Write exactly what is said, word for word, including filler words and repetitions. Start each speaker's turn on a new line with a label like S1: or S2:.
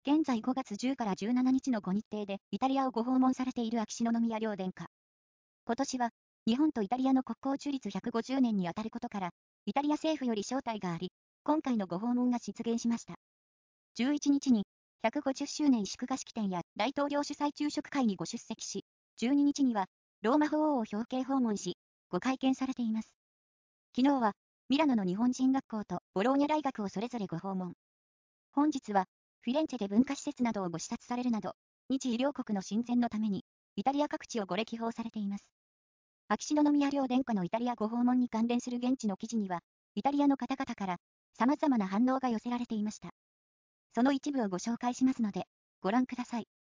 S1: 現在ごがつじゅうからじゅうしちにちのご日程でイタリアをご訪問されている秋篠宮両殿下。今年は、日本とイタリアの国交樹立ひゃくごじゅうねんにあたることから、イタリア政府より招待があり、今回のご訪問が実現しました。じゅういちにちに、ひゃくごじゅっしゅうねん祝賀式典や大統領主催昼食会にご出席し、じゅうににちには、ローマ法王を表敬訪問し、ご会見されています。昨日は、ミラノの日本人学校とボローニャ大学をそれぞれご訪問。本日は、フィレンツェで文化施設などをご視察されるなど、日伊両国の親善のために、イタリア各地をご歴訪されています。秋篠宮両殿下のイタリアご訪問に関連する現地の記事には、イタリアの方々から様々な反応が寄せられていました。その一部をご紹介しますので、ご覧ください。